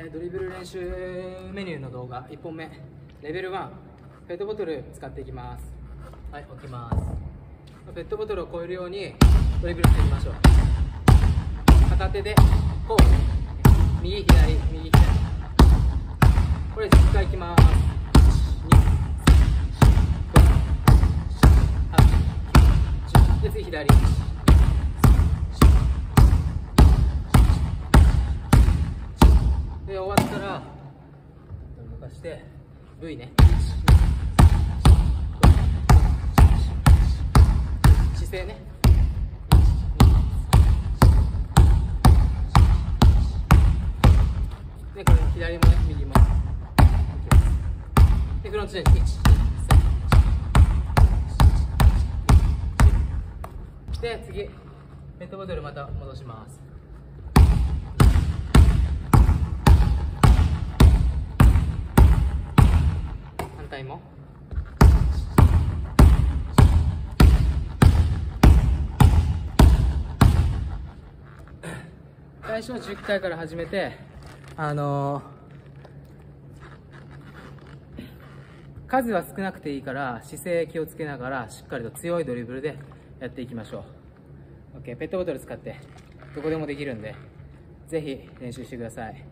ドリブル練習メニューの動画1本目、レベル1、ペットボトル使っていきます。はい、置きます。ペットボトルを超えるようにドリブルしていきましょう。片手でこう、右左右左、これ10回いきます。で次左、で終わったら動かして V ね、姿勢ね、でこれ左もね右もでフロントチェンジ、で次ペットボトルまた戻します。反対も最初は10回から始めて、数は少なくていいから姿勢気をつけながらしっかりと強いドリブルでやっていきましょう。 OK、ペットボトル使ってどこでもできるんでぜひ練習してください。